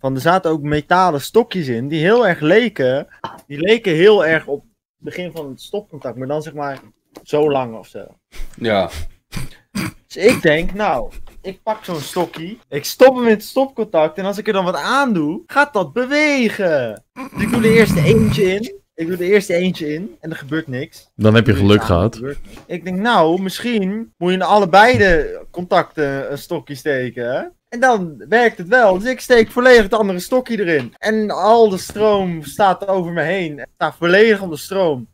er zaten ook metalen stokjes in die heel erg leken. Die leken heel erg op het begin van het stopcontact, maar dan zeg maar zo lang of zo. Ja. Dus ik denk, nou, ik pak zo'n stokje, ik stop hem in het stopcontact en als ik er dan wat aan doe, gaat dat bewegen. Dus ik doe de eerste eentje in en er gebeurt niks. Dan heb je geluk gehad. Ik denk, nou, misschien moet je in allebei de contacten een stokje steken, hè? En dan werkt het wel. Dus ik steek volledig het andere stokje erin. En al de stroom staat over me heen. Het staat volledig onder stroom.